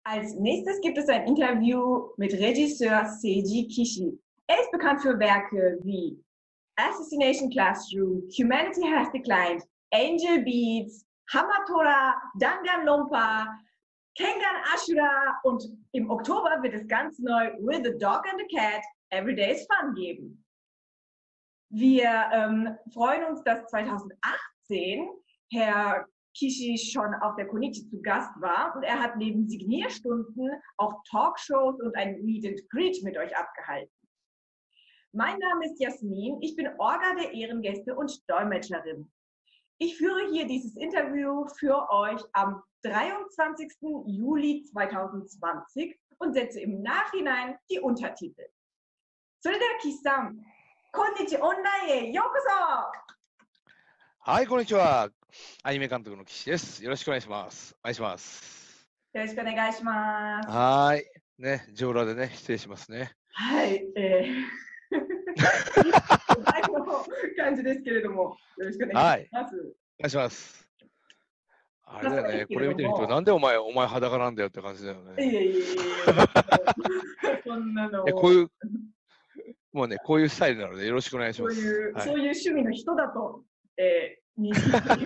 Als nächstes gibt es ein Interview mit Regisseur Seiji Kishi. Er ist bekannt für Werke wie Assassination Classroom, Humanity Has Declined, Angel Beats, Hamatora, Danganronpa, Kengan Ashura und im Oktober wird es ganz neu With a Dog and a Cat, Every Day is Fun geben. Wir freuen uns, dass 2018 Herr Kishi schon auf der Konichi zu Gast war und er hat neben Signierstunden auch Talkshows und ein Meet and Greet mit euch abgehalten. Mein Name ist Jasmin, ich bin Orga der Ehrengäste und Dolmetscherin. Ich führe hier dieses Interview für euch am 23. Juli 2020 und setze im Nachhinein die Untertitel. それでは岸さん、こんにちオンラインへようこそ。 はい、こんにちは。アニメ監督の岸です。よろしくお願いします。お願いします。 よろしくお願いします。 はい。ね、上裸でね、失礼しますね。 はい。前の感じですけれども、よろしくお願いします。お願いします。あれだよね、これ見てる人、なんでお前裸なんだよって感じだよね。 いえ。そんなの。 もうね、こういうスタイルなのでよろしくお願いします。 そういう趣味の人だと、認識しています。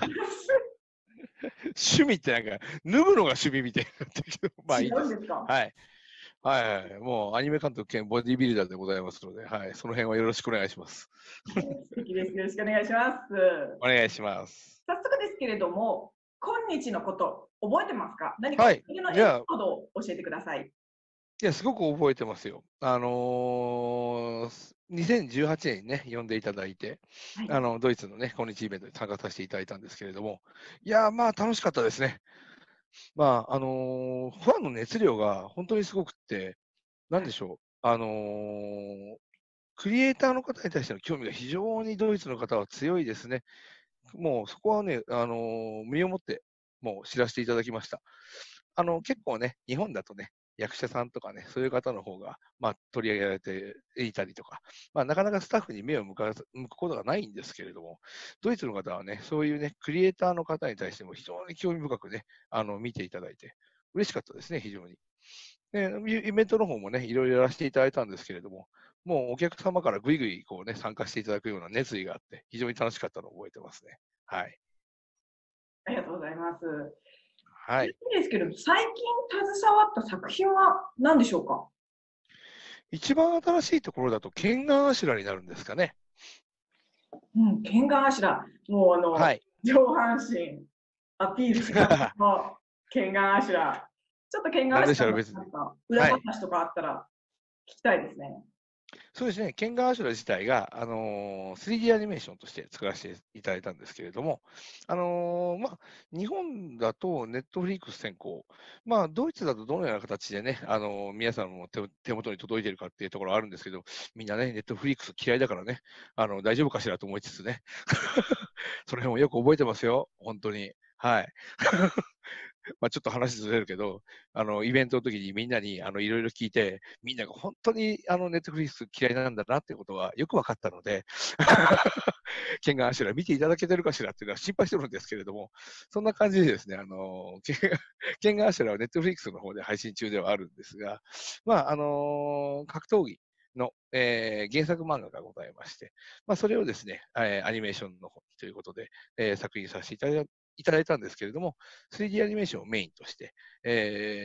趣味ってなんか、脱ぐのが趣味みたいになってるけど、まあいいです。 違うんですか？ はい。はいはい。もうアニメ監督兼ボディビルダーでございますので、はい。その辺はよろしくお願いします。 素敵です。よろしくお願いします。 お願いします。 早速ですけれども、今日のこと覚えてますか？何かはい。 のエピソードを教えてください。 いや、すごく覚えてますよ。2018年にね、呼んでいただいて、はい、ドイツのね、今日イベントに参加させていただいたんですけれども、いや、まあ楽しかったですね。まあ、ファンの熱量が本当にすごくって、なんでしょう、クリエイターの方に対しての興味が非常にドイツの方は強いですね。もうそこはね、身をもってもう知らせていただきました。結構ね、日本だとね、役者さんとかね、そういう方の方が、まあ、取り上げられていたりとか、まあ、なかなかスタッフに目を向くことがないんですけれども、ドイツの方はね、そういうね、クリエイターの方に対しても非常に興味深くね、見ていただいて、嬉しかったですね、非常に。で、イベントの方もね、いろいろやらせていただいたんですけれども、もうお客様からぐいぐいこうね、参加していただくような熱意があって、非常に楽しかったのを覚えてますね。はい。 ありがとうございます。 はい。 いいですけど、最近携わった作品は何でしょうか？ 一番新しいところだと、ケンガンアシュラになるんですかね。 うん、ケンガンアシュラ。もうはい、上半身アピールしながらケンガンアシュラ。ちょっとケンガンアシュラの裏話とかあったら聞きたいですね。 そうですね、ケンガンアシュラ自体が、3D アニメーションとして作らせていただいたんですけれども、まあ、日本だとネットフリックス先行、まあ、ドイツだとどのような形でね、皆さんの手元に届いているかっていうところはあるんですけど、みんなね、ネットフリックス嫌いだからね、大丈夫かしらと思いつつね、その辺もよく覚えてますよ、本当に。はい。まあちょっと話ずれるけど、イベントの時にみんなにいろいろ聞いて、みんなが本当にネットフリックス嫌いなんだなっていうことはよく分かったので、ケンガンアシュラ見ていただけてるかしらっていうのは心配してるんですけれども、そんな感じでですね、ケンガンアシュラはネットフリックスの方で配信中ではあるんですが、まあ格闘技の、原作漫画がございまして、まあ、それをですね、アニメーションの方ということで、作品させていただいたんですけれども、3D アニメーションをメインとして、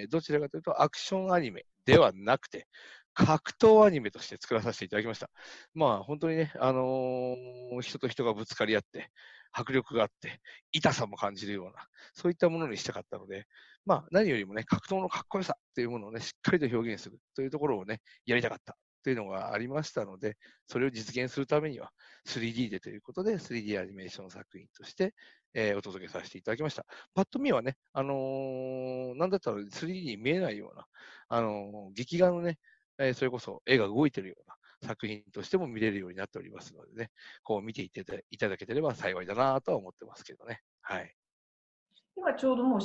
どちらかというとアクションアニメではなくて、格闘アニメとして作らさせていただきました。まあ本当にね、人と人がぶつかり合って、迫力があって、痛さも感じるような、そういったものにしたかったので、まあ何よりもね、格闘のかっこよさっていうものをね、しっかりと表現するというところをね、やりたかったというのがありましたので、それを実現するためには 3D でということで、3D アニメーション作品として、お届けさせていただきました。パッと見はね、なんだったら 3D に見えないような、劇画のね、それこそ絵が動いてるような作品としても見れるようになっておりますのでね、こう見ていただけてれば幸いだなとは思ってますけどね。はい。 今ちょうどもう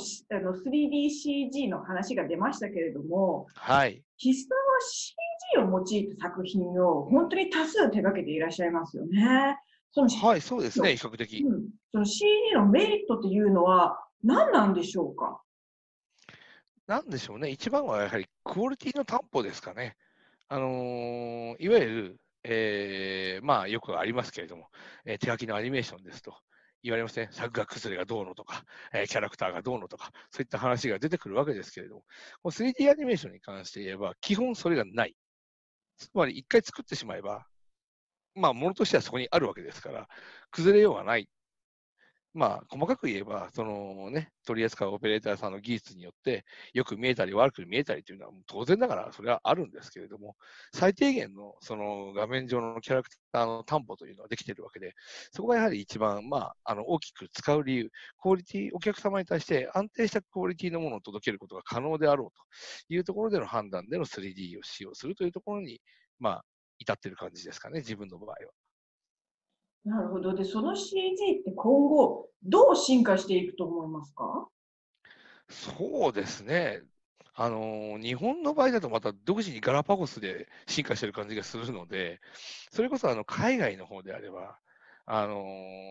3DCG の話が出ましたけれども、 はい。 岸さんは CG を用いた作品を本当に多数手掛けていらっしゃいますよね。 はい、そうですね、比較的。 その CG のメリットというのは何なんでしょうか？ なんでしょうね、一番はやはりクオリティの担保ですかね。いわゆる、まあ、よくありますけれども、手書きのアニメーションですと言われますね。作画崩れがどうのとか、キャラクターがどうのとか、そういった話が出てくるわけですけれども、この 3D アニメーションに関して言えば、基本それがない。つまり、一回作ってしまえば、まあ、ものとしてはそこにあるわけですから、崩れようがない。まあ、細かく言えば、そのね、取り扱うオペレーターさんの技術によって、よく見えたり悪く見えたりというのは、当然ながらそれはあるんですけれども、最低限のその画面上のキャラクターの担保というのはできているわけで、そこがやはり一番、まあ、大きく使う理由、クオリティ、お客様に対して安定したクオリティのものを届けることが可能であろうというところでの判断での 3D を使用するというところに、まあ、至っている感じですかね、自分の場合は。 なるほど。で、その CG って今後、どう進化していくと思いますか？ そうですね。日本の場合だとまた独自にガラパゴスで進化してる感じがするので、それこそ海外の方であれば、あの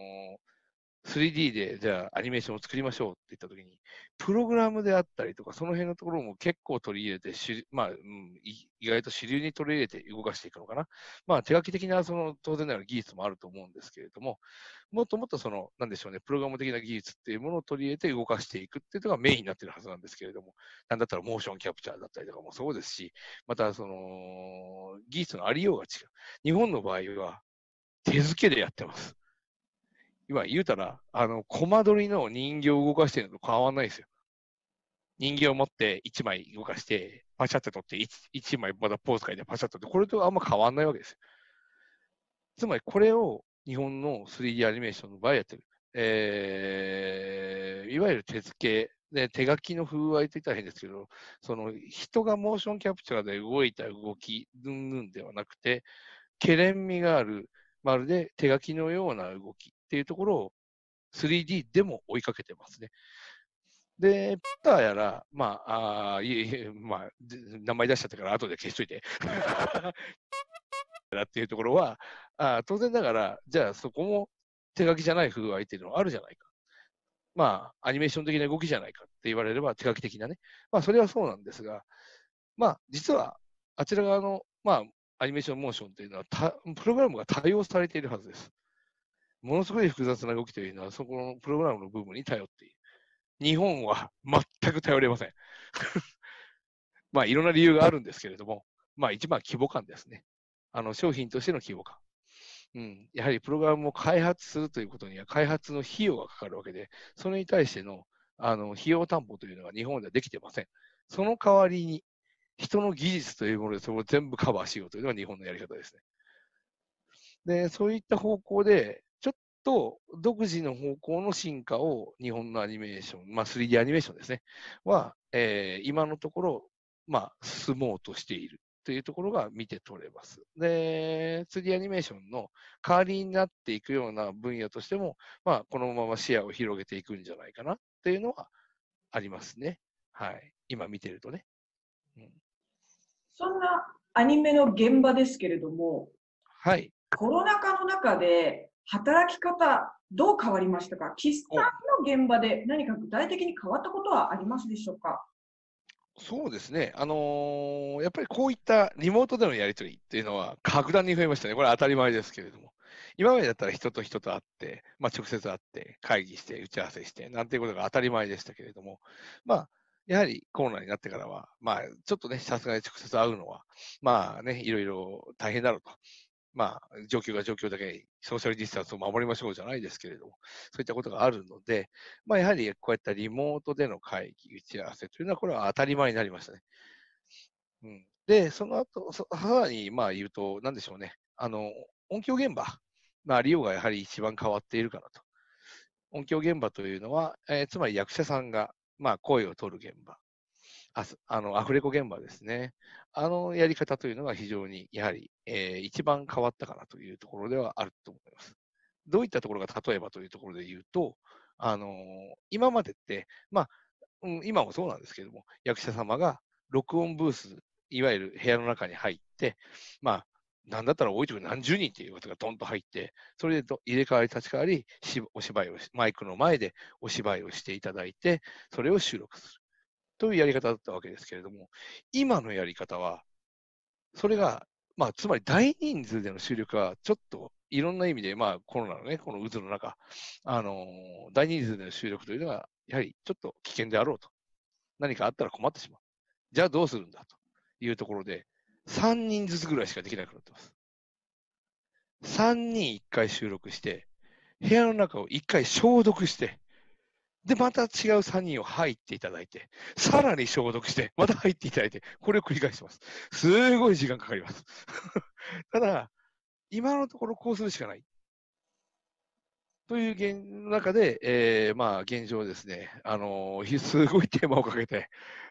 3D でじゃあアニメーションを作りましょうって言ったときに、プログラムであったりとか、その辺のところも結構取り入れて、まあ、意外と主流に取り入れて動かしていくのかな。まあ、手書き的なその当然ながら技術もあると思うんですけれども、もっともっとその、なんでしょうね、プログラム的な技術っていうものを取り入れて動かしていくっていうのがメインになってるはずなんですけれども、なんだったらモーションキャプチャーだったりとかもそうですし、またその、技術のありようが違う。日本の場合は手付けでやってます。今言うたら、コマ撮りの人形を動かしてるのと変わんないですよ。人形を持って1枚動かして、パシャって撮って 1, 枚またポーズ書いてパシャって撮って、これとあんま変わんないわけですよ。つまりこれを日本の 3D アニメーションの場合やってる。いわゆる手付けで、手書きの風合いといったら変ですけど、その人がモーションキャプチャーで動いた動き、うんぬんではなくて、けれん味がある、まるで手書きのような動きっていうところを 3D でも追いかけてますね。で、ピターやら、まあ、まあ、名前出しちゃったから後で消しといて。っていうところは、当然ながら、じゃあそこも手書きじゃない風合いっていうのはあるじゃないか。まあ、アニメーション的な動きじゃないかって言われれば手書き的なね。まあ、それはそうなんですが、まあ、実は、あちら側の、まあ、アニメーションモーションというのは、プログラムが対応されているはずです。ものすごい複雑な動きというのは、そこのプログラムの部分に頼っている。日本は全く頼れません。まあ、いろんな理由があるんですけれども、まあ、一番規模感ですね。商品としての規模感。うん、やはりプログラムを開発するということには、開発の費用がかかるわけで、それに対しての費用担保というのが日本ではできてません。その代わりに、人の技術というものでそれを全部カバーしようというのが日本のやり方ですね。で、そういった方向で、ちょっと独自の方向の進化を日本のアニメーション、まあ、3D アニメーションですね、は、今のところ、まあ、進もうとしているというところが見て取れます。で、3D アニメーションの代わりになっていくような分野としても、まあ、このまま視野を広げていくんじゃないかなっていうのはありますね。はい。今見てるとね。うん、 そんなアニメの現場ですけれども、 はい。 コロナ禍の中で働き方、どう変わりましたか？岸さんの現場で何か具体的に変わったことはありますでしょうか？ そうですね。やっぱりこういったリモートでのやり取りっていうのは格段に増えましたね。これは当たり前ですけれども。今までだったら人と人と会って、まあ、直接会って会議して打ち合わせしてなんていうことが当たり前でしたけれども、まあ、やはりコロナになってからは、まあ、ちょっとね、さすがに直接会うのは、まあね、いろいろ大変だろうと。まあ、状況が状況だけにソーシャルディスタンスを守りましょうじゃないですけれども、そういったことがあるので、まあ、やはりこうやったリモートでの会議、打ち合わせというのは、これは当たり前になりましたね。うん、で、その後、さらにまあ言うと、なんでしょうね、音響現場、まあ、利用がやはり一番変わっているかなと。音響現場というのは、つまり役者さんが、まあ、声を取る現場、アフレコ現場ですね。あのやり方というのが非常にやはり、一番変わったかなというところではあると思います。どういったところが例えばというところで言うと、今までって、まあ、今もそうなんですけれども、役者様が録音ブース、いわゆる部屋の中に入って、まあ、なんだったら多い時何十人っていう方がドンと入って、それで入れ替わり立ち替わり、お芝居をマイクの前でお芝居をしていただいて、それを収録する。 というやり方だったわけですけれども、今のやり方は、それが、まあ、つまり大人数での収録は、ちょっといろんな意味で、まあ、コロナのね、この渦の中、大人数での収録というのは、やはりちょっと危険であろうと。何かあったら困ってしまう。じゃあどうするんだというところで、3人ずつぐらいしかできなくなってます。3人1回収録して、部屋の中を1回消毒して、で、また違う3人を入っていただいて、さらに消毒して、また入っていただいて、これを繰り返してます。すごい時間かかります。ただ、今のところこうするしかない。という中で、まあ、現状ですね、すごいテーマをかけて、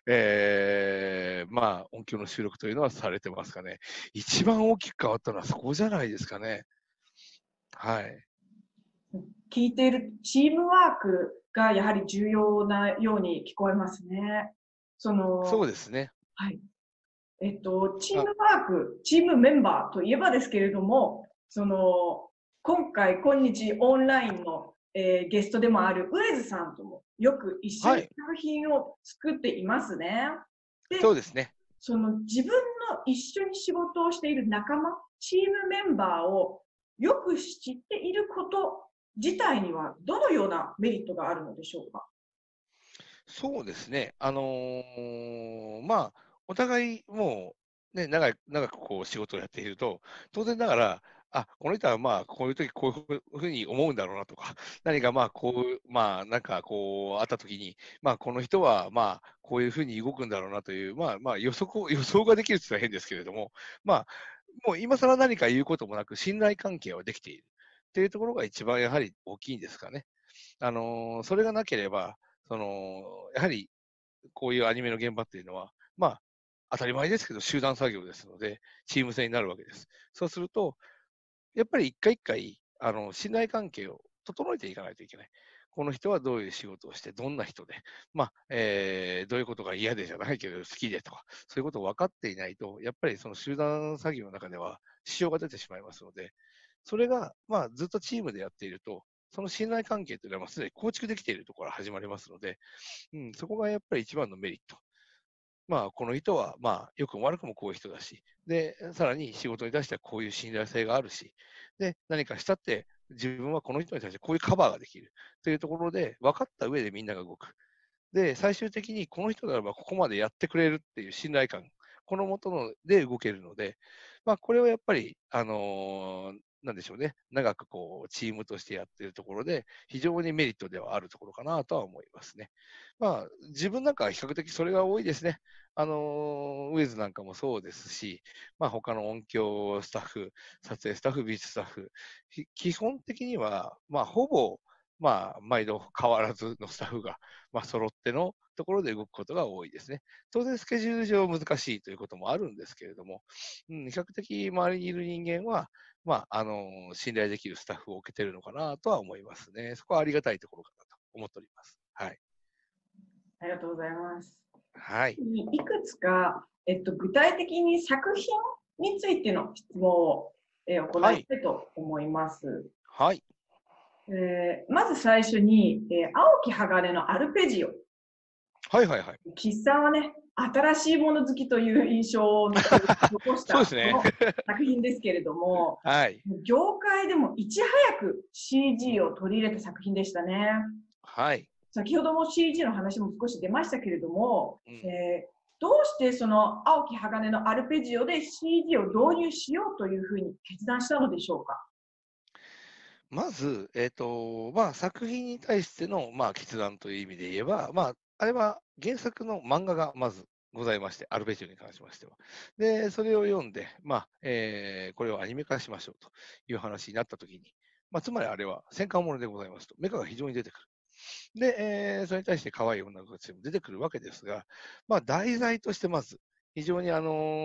まあ、音響の収録というのはされてますかね。一番大きく変わったのはそこじゃないですかね。はい。 聞いているチームワークがやはり重要なように聞こえますね。 そうですね。 はい。チームワーク、チームメンバーといえばですけれども、今回、今日オンラインの、ゲストでもあるウエズさんともよく一緒に作品を作っていますね。で、 そうですね。 自分の一緒に仕事をしている仲間、チームメンバーをよく知っていること自体にはどのようなメリットがあるのでしょうか。 そうですね。まあ、お互いもう、ね、長くこう仕事をやっていると、当然ながら、あ、この人はまあ、こういう時こういうふうに思うんだろうなとか、何かまあ、こう、まあ、なんかこう、あった時に、まあ、この人はまあ、こういうふうに動くんだろうなという、まあ、予想ができるって言ったら変ですけれども、まあ、もう今更何か言うこともなく、信頼関係はできているっていうところが一番やはり大きいんですかね。それがなければ、やはりこういうアニメの現場っていうのは、まあ、当たり前ですけど、集団作業ですので、チーム戦になるわけです。そうすると、やっぱり一回一回、信頼関係を整えていかないといけない。この人はどういう仕事をして、どんな人で、まあ、どういうことが嫌でじゃないけど、好きでとか、そういうことを分かっていないと、やっぱりその集団作業の中では支障が出てしまいますので、それが、まあ、ずっとチームでやっていると、その信頼関係というのは、すでに構築できているところから始まりますので、そこがやっぱり一番のメリット。まあ、この人は、まあ、良くも悪くもこういう人だし、で、さらに仕事に対してはこういう信頼性があるし、で、何かしたって、自分はこの人に対してこういうカバーができるというところで、分かった上でみんなが動く。で、最終的にこの人ならばここまでやってくれるっていう信頼感、このもとので動けるので、まあ、これはやっぱり、なんでしょうね、長くこうチームとしてやっているところで、非常にメリットではあるところかなとは思いますね。まあ、自分なんかは比較的それが多いですね。ウェズなんかもそうですし、まあ、他の音響スタッフ、撮影スタッフ、美術スタッフ、基本的には、まあ、ほぼ、まあ、毎度変わらずのスタッフが、まあ、揃ってのところで動くことが多いですね。当然、スケジュール上難しいということもあるんですけれども、比較的周りにいる人間は、まあ、信頼できるスタッフを受けているのかなとは思いますね。そこはありがたいところかなと思っております。はい。 ありがとうございます。 はい。 いくつか、具体的に作品についての質問を、行いたいと思います。 はい。 まず最初に、青き鋼のアルペジオ。 はいはいはい。 岸さんはね、新しいもの好きという印象を残したそうですね。 この作品ですけれども、 はい。 業界でもいち早く CG を取り入れた作品でしたね。 はい。 先ほども CG の話も少し出ましたけれども、 うん、 どうしてその青き鋼のアルペジオで CG を導入しようというふうに決断したのでしょうか。 まず、まあ、作品に対しての、まあ、決断という意味で言えば、まあ、あれは原作の漫画がまずございまして、アルペジオに関しましては。で、それを読んで、まあ、これをアニメ化しましょうという話になったときに、まあ、つまりあれは戦艦ものでございますと、メカが非常に出てくる。で、それに対して可愛い女の子たちも出てくるわけですが、まあ、題材としてまず、非常に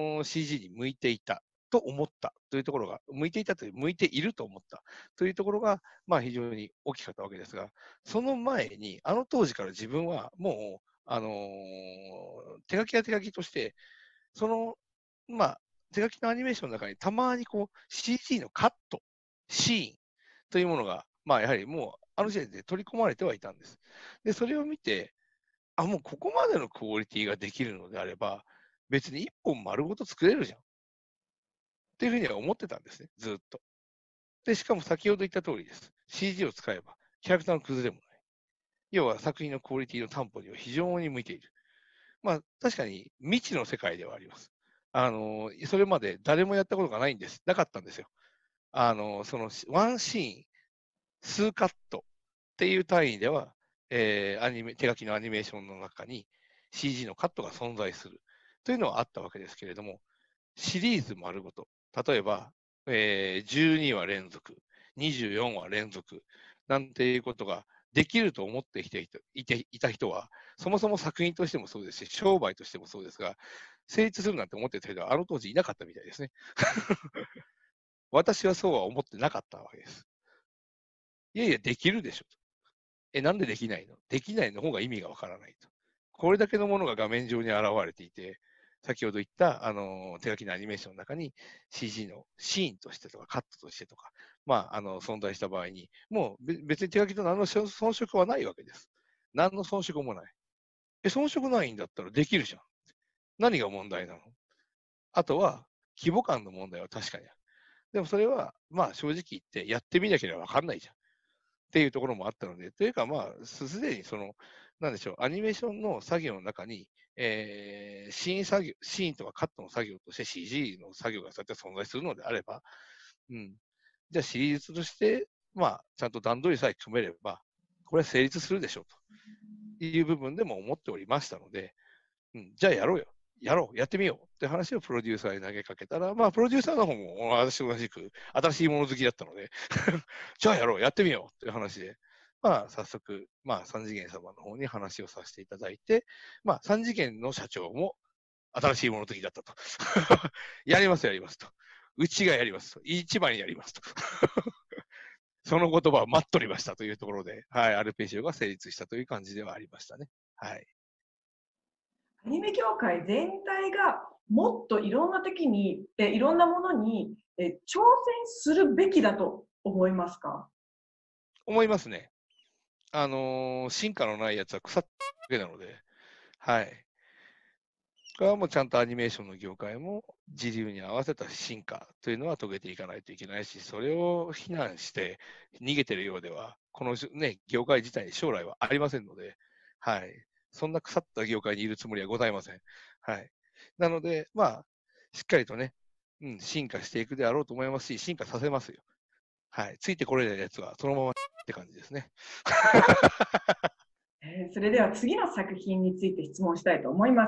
CG に向いていたと思ったというところが、向いていたという、向いていると思ったというところが、まあ、非常に大きかったわけですが、その前に、あの当時から自分はもう、手書きは手書きとして、その、まあ、手書きのアニメーションの中にたまにこう CG のカット、シーンというものが、まあ、やはりもうあの時点で取り込まれてはいたんです。で、それを見て、 もうここまでのクオリティができるのであれば、別に1本丸ごと作れるじゃん。っていうふうには思ってたんですね、ずっと。で、しかも先ほど言った通りです。CG を使えば、キャラクターの崩れもない。要は作品のクオリティの担保には非常に向いている。まあ、確かに未知の世界ではあります。それまで誰もやったことがないんです。なかったんですよ。そのワンシーン、数カットっていう単位では、手書きのアニメーションの中に CG のカットが存在するというのはあったわけですけれども、シリーズ丸ごと、例えば、12話連続、24話連続なんていうことができると思っていた人は、そもそも作品としてもそうですし、商売としてもそうですが、成立するなんて思ってた人は、あの当時いなかったみたいですね。私はそうは思ってなかったわけです。いやいや、できるでしょと。なんでできないの？できないの方が意味がわからないと。これだけのものが画面上に現れていて、先ほど言った、手書きのアニメーションの中に CG のシーンとしてとかカットとしてとか、存在した場合に、もう別に手書きと何の遜色はないわけです。何の遜色もない。遜色ないんだったらできるじゃん。何が問題なの？あとは、規模感の問題は確かにある。でもそれは、正直言ってやってみなければわかんないじゃん。っていうところもあったので、というか、すでになんでしょう、アニメーションの作業の中に、シーンとかカットの作業として CG の作業がそうやって存在するのであれば、うん、じゃあ、シリーズとして、ちゃんと段取りさえ組めれば、これは成立するでしょうという部分でも思っておりましたので、じゃあやろうよ。やってみようって話をプロデューサーに投げかけたら、プロデューサーの方も私と同じく新しいもの好きだったのでじゃあやってみようっていう話で、早速、三次元様の方に話をさせていただいて、三次元の社長も新しいもの好きだったと。やりますと。うちがやりますと。一番やりますと。その言葉を待っておりましたというところで、はい、アルペジオが成立したという感じではありましたね。はい。 アニメ業界全体がもっといろんな時に、いろんなものに挑戦するべきだと思いますか？ 思いますね。進化のないやつは腐っただけなので、はい。これはもうちゃんとアニメーションの業界も時流に合わせた進化というのは遂げていかないといけないし、それを非難して逃げてるようでは、このね、業界自体に将来はありませんので、はい。そんな腐った業界にいるつもりはございません。はい。なので、しっかりとね、進化していくであろうと思いますし、進化させますよ。はい。ついてこれないやつは、そのままって感じですね。 それでは次の作品について質問したいと思います。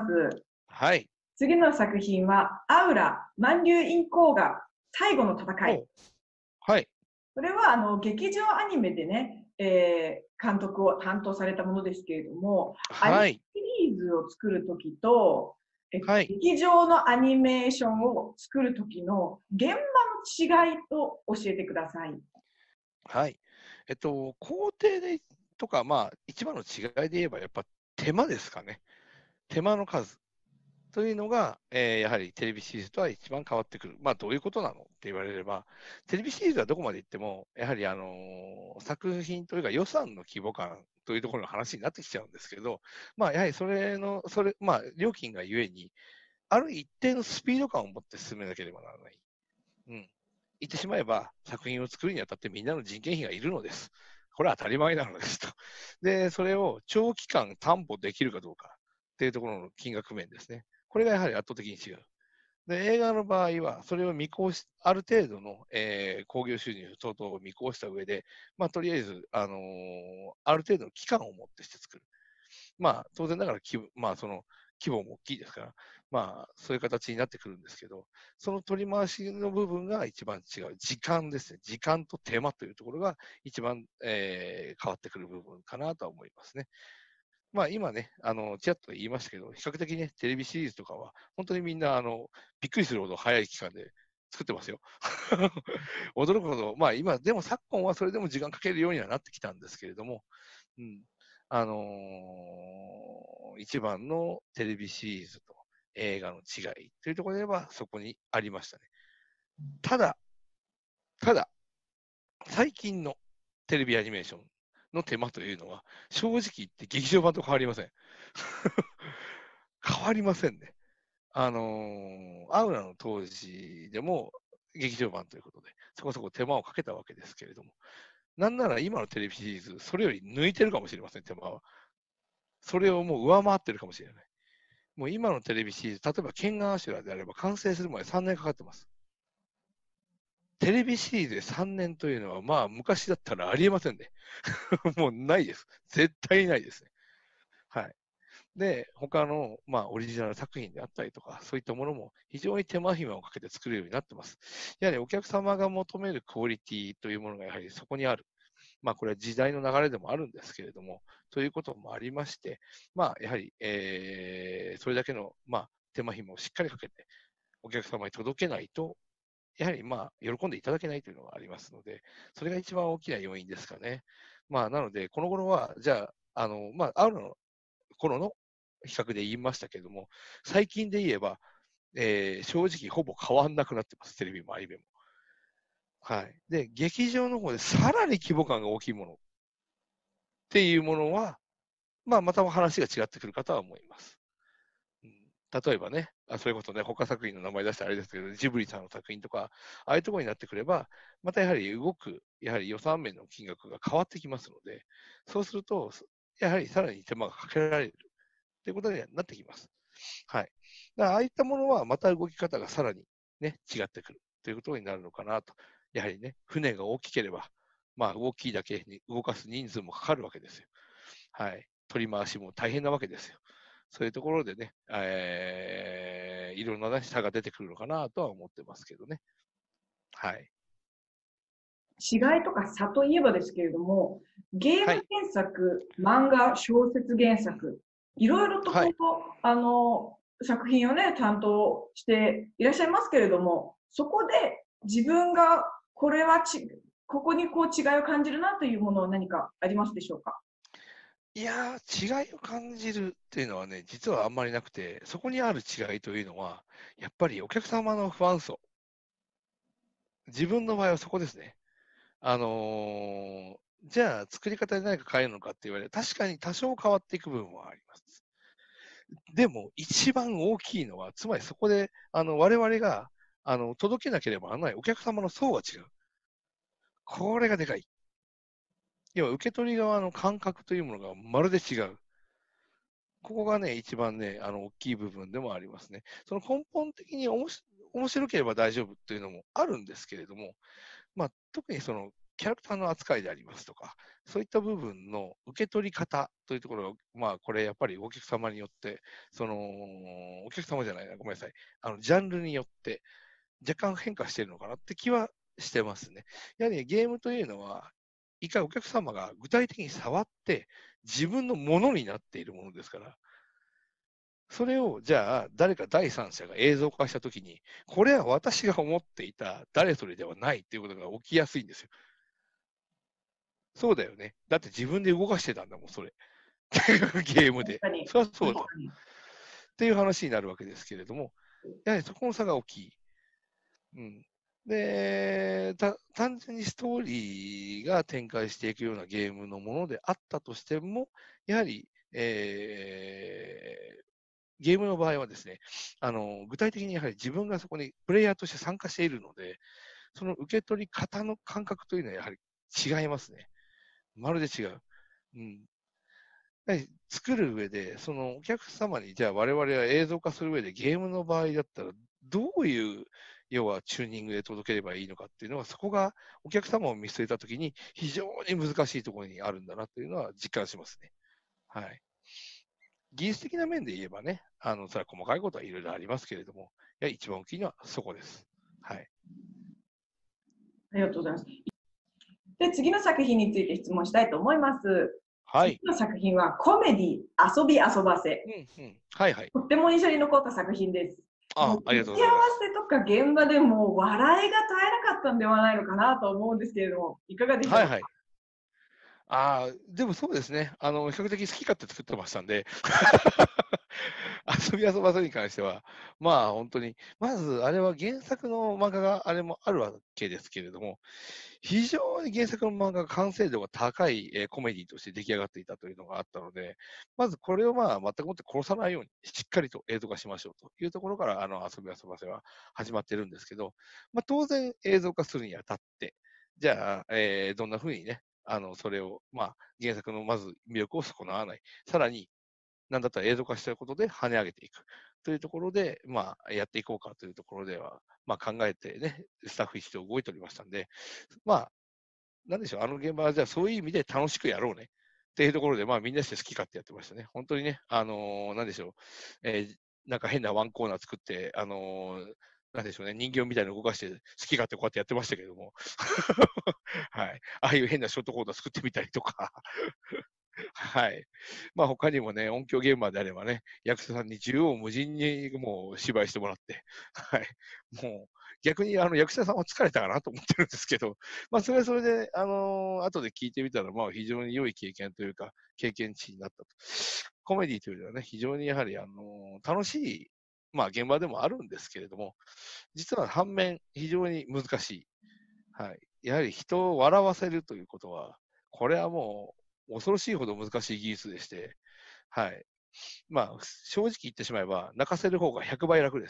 はい。 次の作品は、アウラ、満流インコーガ、最後の戦い。 はい。 これは劇場アニメでね、監督を担当されたものですけれども、アニメはい。 シリーズを作るときと、 はい。 劇場のアニメーションを作るときの現場の違いと教えてください。 はい。工程でとか、一番の違いで言えば、やっぱ手間ですかね。手間の数というのが、やはりテレビシリーズとは一番変わってくる。どういうことなのって言われれば、テレビシリーズはどこまで行っても、やはり、作品というか予算の規模感というところの話になってきちゃうんですけど、やはり料金がゆえに、ある一定のスピード感を持って進めなければならない。うん。言ってしまえば、作品を作るにあたってみんなの人件費がいるのです。これは当たり前なのですと。で、それを長期間担保できるかどうかっていうところの金額面ですね。これがやはり圧倒的に違う。で、映画の場合は、それを見越し、ある程度の、興行収入等々を見越した上で、とりあえず、ある程度の期間をもってして作る。当然ながらその規模も大きいですから、そういう形になってくるんですけど、その取り回しの部分が一番違う。時間ですね。時間と手間というところが一番、変わってくる部分かなとは思いますね。今ね、ちらっと言いましたけど、比較的ね、テレビシリーズとかは、本当にみんな、びっくりするほど早い期間で作ってますよ。驚くほど、今、でも昨今はそれでも時間かけるようにはなってきたんですけれども、うん。一番のテレビシリーズと映画の違いというところで言えば、そこにありましたね。ただ、ただ、最近のテレビアニメーションの手間というのは、正直言って劇場版と変わりません。 変わりませんね。アウラの当時でも劇場版ということで、そこそこ手間をかけたわけですけれども、なんなら今のテレビシリーズ、それより抜いてるかもしれません、手間は。それをもう上回ってるかもしれない。もう今のテレビシリーズ、例えばケンガンアシュラであれば完成するまで3年かかってます。テレビシリーズで3年というのは、まあ昔だったらありえませんね。もうないです。絶対ないですね。はい。で、他の、まあ、オリジナル作品であったりとか、そういったものも非常に手間暇をかけて作れるようになってます。やはりお客様が求めるクオリティというものがやはりそこにある。まあ、これは時代の流れでもあるんですけれども、ということもありまして、まあ、やはり、それだけの、まあ、手間暇をしっかりかけて、お客様に届けないと、やはり、まあ、喜んでいただけないというのがありますので、それが一番大きな要因ですかね。まあ、なので、この頃は、じゃあ、まあ、あるの頃の比較で言いましたけれども、最近で言えば、正直ほぼ変わんなくなってます、テレビもアニメも。はい。で、劇場の方でさらに規模感が大きいものっていうものは、まあ、また話が違ってくるかとは思います。うん、例えばね、それこそね、他作品の名前出してあれですけど、ジブリさんの作品とか、ああいうところになってくれば、またやはり動く、やはり予算面の金額が変わってきますので、そうすると、やはりさらに手間がかけられるということになってきます。はい。だからああいったものはまた動き方がさらにね、違ってくるということになるのかなと。やはりね、船が大きければ、まあ大きいだけに動かす人数もかかるわけですよ。はい。取り回しも大変なわけですよ。そういうところでね、いろんな、ね、差が出てくるのかなとは思ってますけどね。はい。 違いとか差といえばですけれども、ゲームはい。 原作、漫画、小説原作、いろいろとはい。 作品をね、担当していらっしゃいますけれども、そこで自分がこれはここにこう違いを感じるなというものは何かありますでしょうか？ いやー、違いを感じるっていうのはね、実はあんまりなくて、そこにある違いというのは、やっぱりお客様の不安層。自分の場合はそこですね。じゃあ作り方で何か変えるのかって言われる確かに多少変わっていく部分はあります。でも、一番大きいのは、つまりそこで、我々が、届けなければならないお客様の層が違う。これがでかい。要は、受け取り側の感覚というものがまるで違う。ここがね、一番ね、大きい部分でもありますね。その根本的に面白ければ大丈夫っていうのもあるんですけれども、まあ、特にそのキャラクターの扱いでありますとか、そういった部分の受け取り方というところが、まあ、これやっぱりお客様によって、お客様じゃないな、ごめんなさい、ジャンルによって若干変化しているのかなって気はしてますね。やはりゲームというのは、一回お客様が具体的に触って、自分のものになっているものですから、それをじゃあ誰か第三者が映像化したときに、これは私が思っていた誰それではないっていうことが起きやすいんですよ。そうだよね。だって自分で動かしてたんだもん、それ。ゲームで。 確かに。 そりゃそうだ。っ確かに。 ていう話になるわけですけれども、やはりそこの差が大きい。うん。で、単純にストーリーが展開していくようなゲームのものであったとしても、やはり、ゲームの場合はですね、具体的にやはり自分がそこにプレイヤーとして参加しているので、その受け取り方の感覚というのはやはり違いますね。まるで違う。うん。やはり作る上で、そのお客様に、じゃあ我々は映像化する上でゲームの場合だったら、どういう、要はチューニングで届ければいいのかっていうのは、そこがお客様を見据えたときに、非常に難しいところにあるんだなというのは実感しますね。はい。技術的な面で言えばね、それは細かいことはいろいろありますけれども、やはり一番大きいのはそこです。はい。 ありがとうございます。で、次の作品について質問したいと思います。 はい。 次の作品はコメディ遊び遊ばせ。 うんうん。はいはい。 とっても印象に残った作品です。もうありがとう打ち合わございます。 せとか現場でも笑いが絶えなかったんではないのかなと思うんですけれども、いかがでしょうか？ はいはい。 でもそうですね。比較的好き勝手作ってましたんで、遊び遊ばせに関しては、まあ本当に、まずあれは原作の漫画があれもあるわけですけれども、非常に原作の漫画が完成度が高い、コメディとして出来上がっていたというのがあったので、まずこれをまあ全くもって殺さないように、しっかりと映像化しましょうというところから、遊び遊ばせは始まってるんですけど、まあ当然映像化するにあたって、じゃあ、どんな風にね、それを、まあ、原作のまず魅力を損なわない。さらに、なんだったら映像化していることで跳ね上げていくというところで、まあ、やっていこうかというところでは、まあ、考えてね、スタッフ一同動いておりましたんで、まあ、なんでしょう、あの現場はじゃあそういう意味で楽しくやろうねっていうところで、まあ、みんなして好き勝手やってましたね。本当にね、なんでしょう、なんか変なワンコーナー作って、なんでしょうね、人形みたいなの動かして好き勝手こうやってやってましたけども、はい。ああいう変なショートコーナー作ってみたりとか、はい。まあ他にもね、音響現場であればね、役者さんに縦横無尽にもう芝居してもらって、はい。もう逆に役者さんは疲れたかなと思ってるんですけど、まあそれはそれで、後で聞いてみたら、まあ非常に良い経験というか、経験値になったと。コメディというよりはね、非常にやはり、楽しい、まあ現場でもあるんですけれども、実は反面非常に難しい。はい。やはり人を笑わせるということは、これはもう恐ろしいほど難しい技術でして、はい。まあ、正直言ってしまえば、泣かせる方が100倍楽です。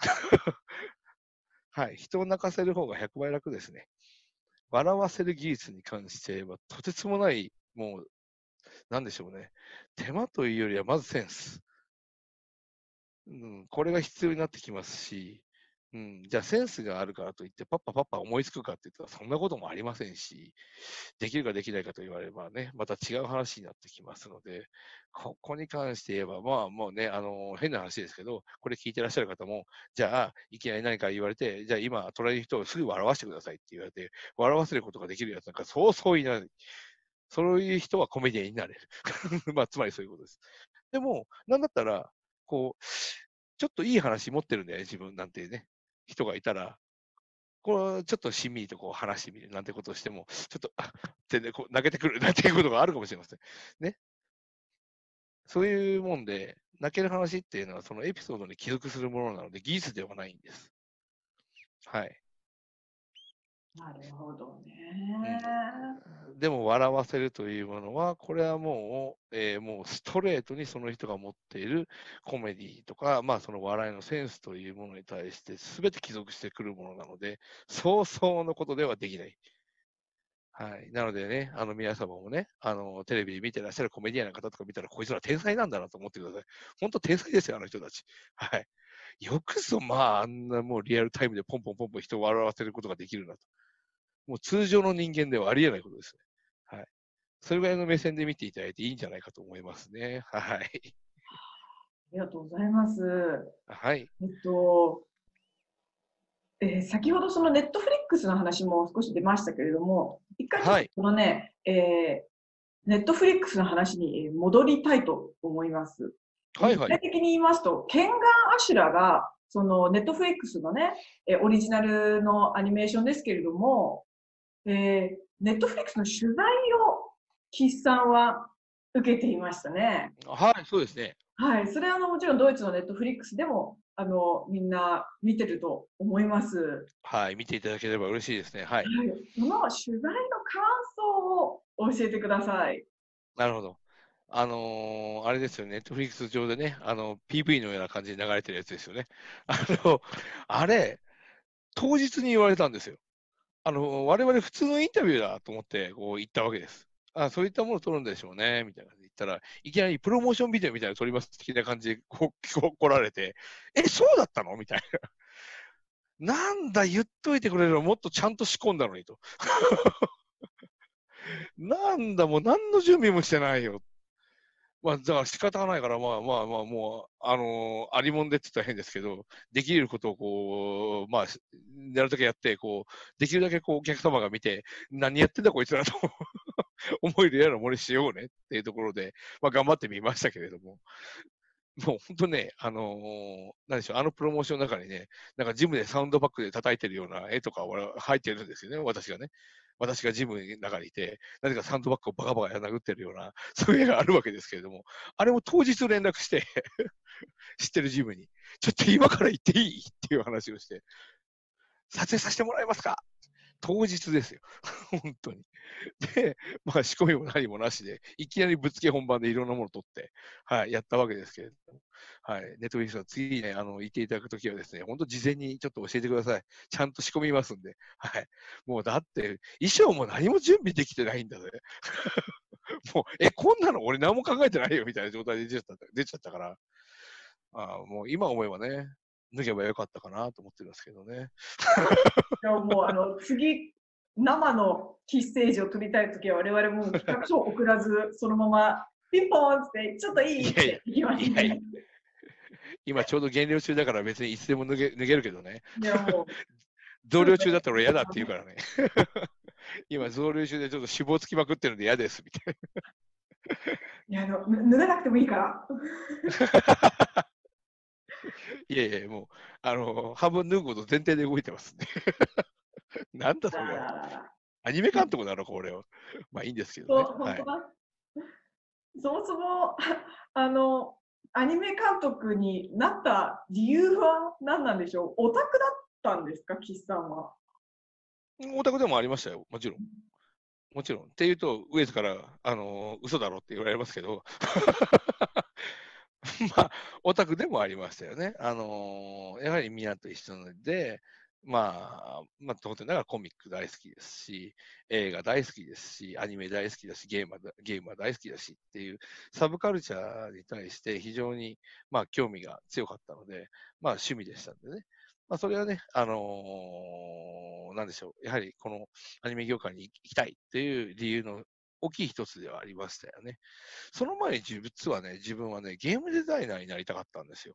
はい。人を泣かせる方が100倍楽ですね。笑わせる技術に関しては、とてつもない、もう、なんでしょうね。手間というよりは、まずセンス。うん、これが必要になってきますし、うん、じゃあセンスがあるからといって、パッパパッパ思いつくかって言ったら、そんなこともありませんし、できるかできないかと言われればね、また違う話になってきますので、ここに関して言えば、まあもうね、変な話ですけど、これ聞いてらっしゃる方も、じゃあ、いきなり何か言われて、じゃあ今、隣の人をすぐ笑わせてくださいって言われて、笑わせることができるやつなんかそうそういない。そういう人はコメディアンになれる。まあ、つまりそういうことです。でも、なんだったら、こう、ちょっといい話持ってるんだよね、自分なんてね、人がいたら、こう、ちょっとしんみりとこう話してみるなんてことをしても、ちょっと、ってね、こう泣けてくるなんていうことがあるかもしれません。ね。そういうもんで、泣ける話っていうのは、そのエピソードに帰属するものなので、技術ではないんです。はい。 なるほどね。 うん。でも笑わせるというものは、これはもうストレートにその人が持っているコメディとか、まあその笑いのセンスというものに対して全て帰属してくるものなので、そうそうのことではできない。はい。なのでね、皆様もね、テレビで見てらっしゃるコメディアンの方とか見たら、こいつら天才なんだなと思ってください。本当天才ですよ、あの人たち。はい。よくぞ、まあ、あんなもうリアルタイムでポンポンポンポン人を笑わせることができるなと。もう通常の人間ではありえないことですね。はい。それぐらいの目線で見ていただいていいんじゃないかと思いますね。はい。 ありがとうございます。 はい。 えっと、先ほどそのネットフリックスの話も少し出ましたけれども、一回ちょっとはい。 このね、ネットフリックスの話に戻りたいと思います。 はいはい。 具体的に言いますと、ケンガン・アシュラが、そのネットフリックスのね、オリジナルのアニメーションですけれども、ネットフリックスの取材を岸さんは受けていましたね。 はい、そうですね。 はい、それはもちろんドイツのネットフリックスでもみんな見てると思います。 はい。見ていただければ嬉しいですね。はい。 はい、その取材の感想を教えてください。 なるほど。あれですよね、ネットフリックス上でね、PV のような感じで流れてるやつですよね。の、あれ、当日に言われたんですよ。我々普通のインタビューだと思って、こう言ったわけです。そういったものを撮るんでしょうね、みたいな感じで言ったら、いきなりプロモーションビデオみたいなの撮ります的な感じで来られて、そうだったのみたいな。なんだ、言っといてくれればもっとちゃんと仕込んだのにと。なんだ、もう何の準備もしてないよ。まあ、だから仕方がないから、まあまあまあ、もう、ありもんでって言ったら変ですけど、できることをこう、まあ、やるだけやって、こう、できるだけこう、お客様が見て、何やってんだこいつらと思えるようなものにしようねっていうところで、まあ、頑張ってみましたけれども。 もう本当ね、なんでしょう、あのプロモーションの中にね、なんかジムでサウンドバックで叩いてるような絵とか入ってるんですよね、私がね。私がジムの中にいて、なぜかサウンドバックをバカバカ殴ってるような、そういう絵があるわけですけれども、あれも当日連絡して知ってるジムに、ちょっと今から行っていいっていう話をして、撮影させてもらえますか当日ですよ。本当に。で、まあ仕込みも何もなしで、いきなりぶっつけ本番でいろんなものを取って、はい、やったわけですけれども、はい、ネットフリックスの次ね、行っていただくときはですね、本当事前にちょっと教えてください。ちゃんと仕込みますんで。はい。もうだって、衣装も何も準備できてないんだぜ。もう、こんなの俺何も考えてないよみたいな状態で出ちゃったから、もう今思えばね、脱げばよかったかなと思ってるんですけどね。 でももう次、生のキッステージを撮りたいときは、我々も企画書を送らず、そのままピンポンって、ちょっといいっいやいや、 て行きますいやいや、 ね。 今ちょうど減量中だから別にいつでも脱げるけどね。 いやもう、 増量中だったら俺嫌だって言うからね。今増量中でちょっと脂肪つきまくってるんで嫌ですみたいいや脱がなくてもいいから。 な。いやいや、もう、半分脱ぐこと前提で動いてますね。なんだそれは。アニメ監督なのこれは。まあいいんですけどね。はい。 本当だ。そもそも、あの、アニメ監督になった理由は何なんでしょう。オタクだったんですか、岸さんは。 オタクでもありましたよ。もちろん。もちろん。っていうと、上から、嘘だろって言われますけど、まあ、オタクでもありましたよね。やはりみんなと一緒ので、当然ながらコミック大好きですし、映画大好きですし、アニメ大好きだし、ゲームは大好きだしっていう、サブカルチャーに対して非常に、興味が強かったので、趣味でしたんでね。それはね、なんでしょう。やはりこのアニメ業界に行きたいっていう理由の大きい一つではありましたよね。その前に自分はね、ゲームデザイナーになりたかったんですよ。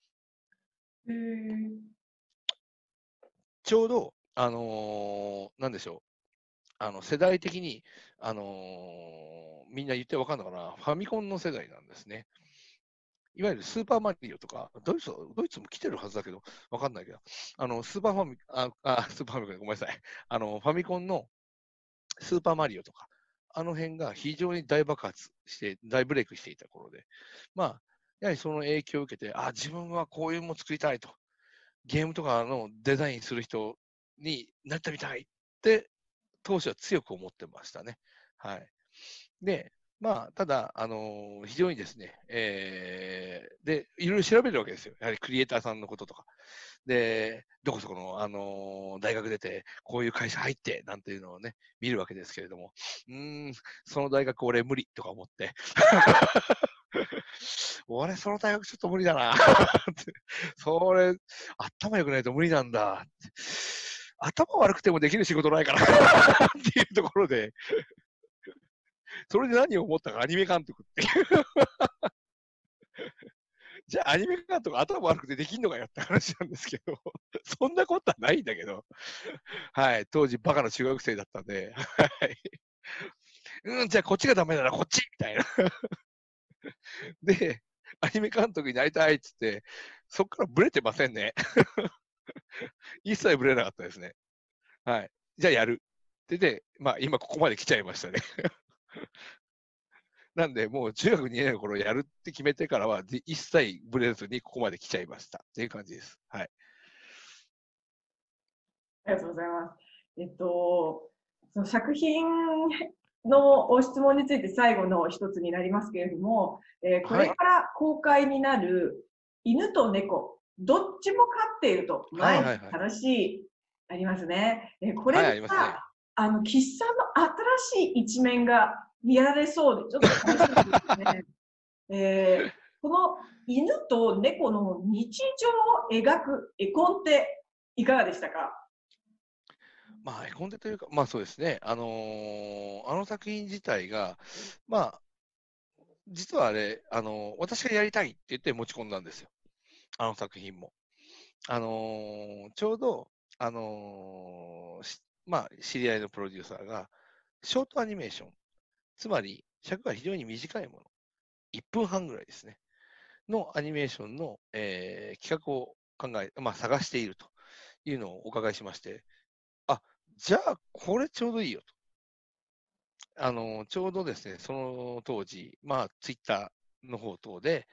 ちょうど、なんでしょう。世代的に、みんな言ってわかんのかな、ファミコンの世代なんですね。いわゆるスーパーマリオとか、ドイツも来てるはずだけど、わかんないけど、スーパーファミ、スーパーファミコン、ごめんなさい。ファミコンのスーパーマリオとか、あの辺が非常に大爆発して、大ブレイクしていた頃で、やはりその影響を受けて、自分はこういうもの作りたいと、ゲームとかのデザインする人になってみたいって当初は強く思ってましたね。はい。で、ただ、非常にですね、で、いろいろ調べるわけですよ。やはりクリエイターさんのこととか。で、どこそこの、大学出て、こういう会社入って、なんていうのをね、見るわけですけれども、その大学俺無理とか思って、俺その大学ちょっと無理だなそれ、頭良くないと無理なんだ頭悪くてもできる仕事ないからっていうところで、それで何を思ったか、アニメ監督っていう。じゃあ、アニメ監督頭悪くてできんのかよって話なんですけど、そんなことはないんだけど、はい、当時バカな中学生だったんで、はい。じゃあこっちがダメならこっちみたいな。で、アニメ監督になりたいっつって、そこからブレてませんね。一切ブレなかったですね。はい。じゃあやる。で、今ここまで来ちゃいましたね。なんで、もう中学2年の頃やるって決めてからは、一切ブレずにここまで来ちゃいましたっていう感じです。はい。 ありがとうございます。その作品のご質問について最後の一つになりますけれども、これから公開になる犬と猫、どっちも飼っていると、 はいはいはい。 話ありますね。これはい、あが、 りますね。 岸さんの新しい一面が見られそうで、ちょっと楽しみですね。この犬と猫の日常を描く絵コンっていかがでしたか？ 絵コンテというか、そうですね。あの作品自体が、実はあれ、私がやりたいって言って持ち込んだんですよ。あの作品も。ちょうど、あのーし知り合いのプロデューサーが、ショートアニメーション、つまり尺が非常に短いもの、1分半ぐらいですね。 のアニメーションの、企画を探しているというのをお伺いしまして、あ、じゃあ、これちょうどいいよと。ちょうどですね、その当時、ツイッターの方等で、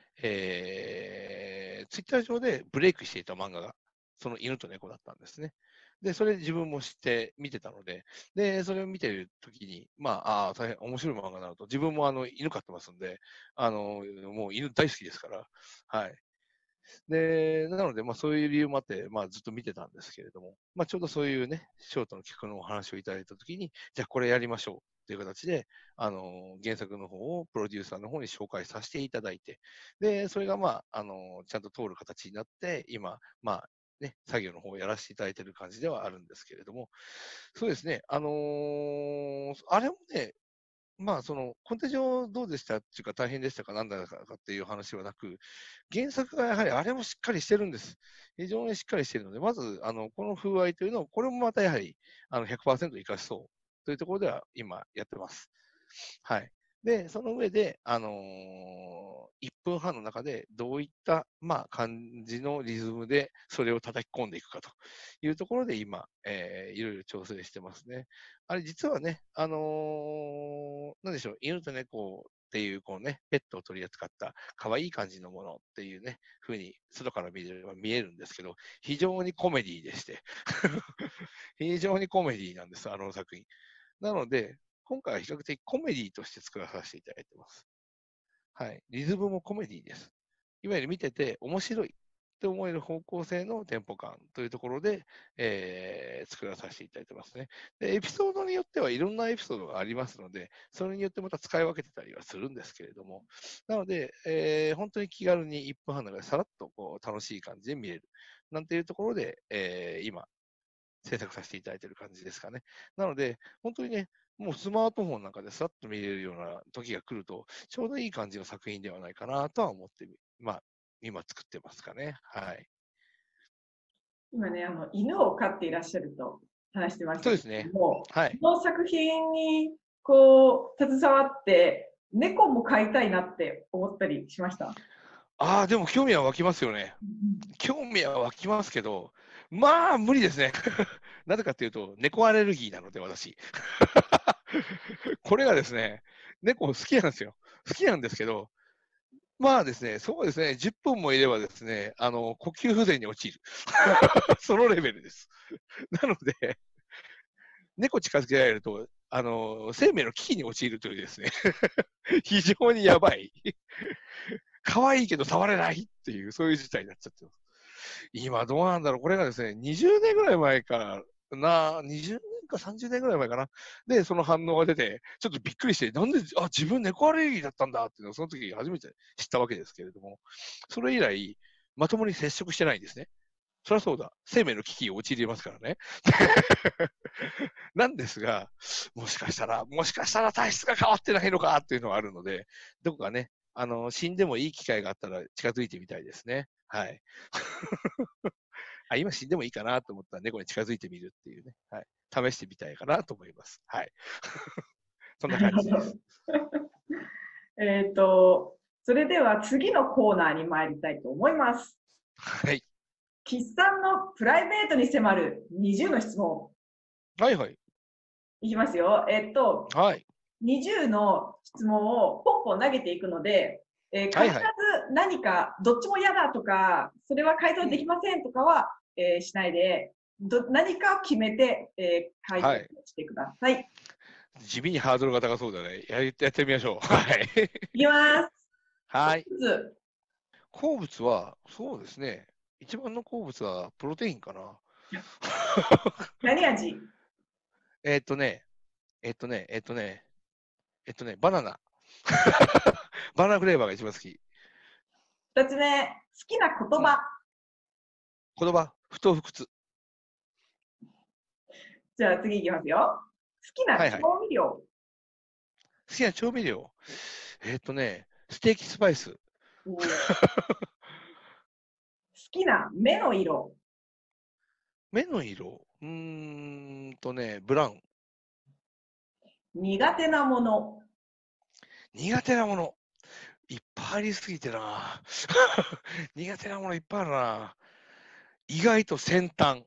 ツイッター上でブレイクしていた漫画が、その犬と猫だったんですね。で、それ自分も知って見てたので、で、それを見てるときに、大変面白い漫画だなと、自分も犬飼ってますんで、もう犬大好きですから、はい。で、なので、そういう理由もあって、ずっと見てたんですけれども、ちょうどそういうね、ショートの企画のお話をいただいたときに、じゃあこれやりましょうという形で、原作の方をプロデューサーの方に紹介させていただいて、で、それがちゃんと通る形になって、今、作業の方をやらせていただいている感じではあるんですけれども、そうですね、あれもね、コンテ上どうでしたっていうか、大変でしたか、なんだかっていう話はなく、原作がやはりあれもしっかりしてるんです。非常にしっかりしてるので、まず、この風合いというのを、これもまたやはり、100%生かしそうというところでは今やってます。はい。で、その上で、1分半の中でどういった、感じのリズムでそれを叩き込んでいくかというところで今、いろいろ調整してますね。あれ、実はね、なんでしょう、犬と猫っていう、こうね、ペットを取り扱った可愛い感じのものっていうね、風に外から見れば見えるんですけど、非常にコメディでして非常にコメディなんです、あの作品。なので、今回は比較的コメディとして作らさせていただいてます。はい。リズムもコメディです。いわゆる見てて面白いって思える方向性のテンポ感というところで、作らさせていただいてますね。で、エピソードによってはいろんなエピソードがありますので、それによってまた使い分けてたりはするんですけれども、なので、本当に気軽に1分半の中でさらっとこう楽しい感じで見れる。なんていうところで、今、制作させていただいている感じですかね。なので、本当にね、もうスマートフォンなんかでさっと見れるような時が来ると、ちょうどいい感じの作品ではないかなとは思って、今作ってますかね。はい。 今ね、犬を飼っていらっしゃると話してましたけそうですね。 ども、 はい。 この作品にこう携わって、猫も飼いたいなって思ったりしました？ ああ、でも興味は湧きますよね。興味は湧きますけど、無理ですね。なぜかっていうと、猫アレルギーなので、私。これがですね、猫好きなんですよ。好きなんですけど、ですね、そうですね、10分もいればですね、呼吸不全に陥る。そのレベルです。なので、猫近づけられると、生命の危機に陥るというですね、非常にやばい。可愛いけど触れないっていう、そういう事態になっちゃってます。今どうなんだろう、これがですね、20年ぐらい前から20年か30年ぐらい前かな。で、その反応が出て、ちょっとびっくりして、なんで、自分猫アレルギーだったんだっていうのをその時初めて知ったわけですけれども、それ以来、まともに接触してないんですね。そりゃそうだ。生命の危機に陥りますからね。なんですが、もしかしたら体質が変わってないのかっていうのはあるので、どこかね、死んでもいい機会があったら近づいてみたいですね。はい。今死んでもいいかなと思ったら猫に近づいてみるっていうね。はい。試してみたいかなと思います。はい。そんな感じです。 それでは次のコーナーに参りたいと思います。 はい。 岸さんのプライベートに迫る20の質問。 はいはい。 いきますよ。 はい。 20の質問をポンポン投げていくので、必ずはいはい。 何かどっちも嫌だとか、それは回答できませんとかは、しないで、何かを決めて、回答はい。 してください。 地味にハードルが高そうだね。やってみましょう。はい。 いきます。 はい。 ず好物は、そうですね。一番の好物はプロテインかな。 何味？ えっとね、えっとね、えっとね、バナナ。バナナフレーバーが一番好き。 2つ目、好きな言うん。 葉。 言葉、不当不屈。 じゃあ次いきますよ。好きなはいはい。 調味料。 好きな調味料。ステーキスパイス。 好きな目の色。 目の色。ブラウン。 苦手なもの。 苦手なもの。 いっぱいありすぎてな。苦手なものいっぱいあるな。意外と先端。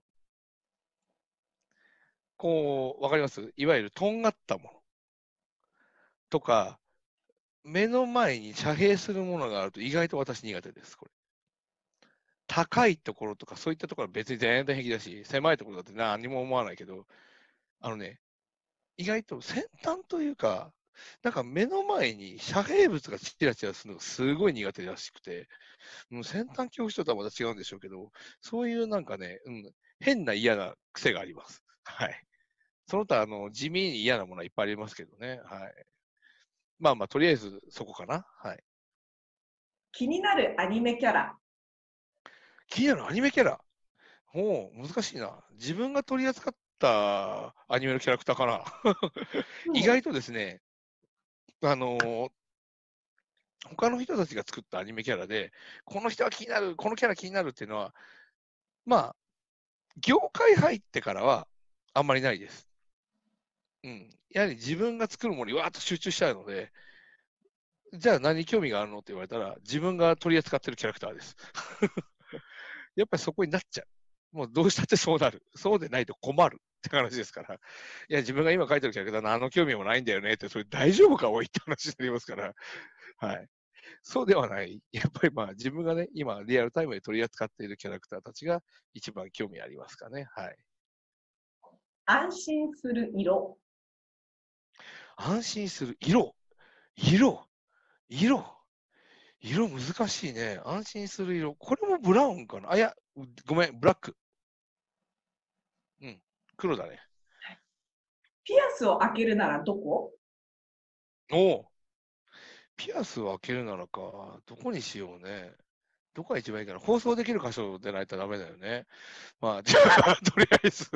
こう、わかります？いわゆるとんがったものとか、目の前に遮蔽するものがあると意外と私苦手です、これ。高いところとか、そういったところは別に全然平気だし、狭いところだって何にも思わないけど、あのね、意外と先端というか、なんか目の前に遮蔽物がチラチラするのがすごい苦手らしくて、もう先端恐怖症とはまた違うんでしょうけど、そういうなんかね、変な嫌な癖があります。はい。その他、地味に嫌なものはいっぱいありますけどね。はい。まあまあ、とりあえずそこかな。はい。 気になるアニメキャラ。 気になるアニメキャラ。もう難しいな。自分が取り扱ったアニメのキャラクターかな。意外とですね、あのー他の人たちが作ったアニメキャラで、この人は気になる、このキャラ気になるっていうのは、まあ、業界入ってからはあんまりないです。うん。やはり自分が作るものにわーっと集中しちゃうので、じゃあ何に興味があるのって言われたら、自分が取り扱ってるキャラクターです。やっぱりそこになっちゃう。もうどうしたってそうなる。そうでないと困るって話ですから。いや、自分が今書いてるキャラクター何の興味もないんだよねって、それ大丈夫かおいって話になりますから。はい。そうではない。やっぱりまあ自分がね、今リアルタイムで取り扱っているキャラクターたちが一番興味ありますかね。はい。 安心する色。 安心する色。色。色。色難しいね。安心する色。これもブラウンかなあ、いや、ごめん、ブラック。うん。黒だね。 ピアスを開けるならどこ？ おお。ピアスを開けるならか、どこにしようね。どこが一番いいかな。放送できる箇所でないとダメだよね。まあ、じゃあ、とりあえず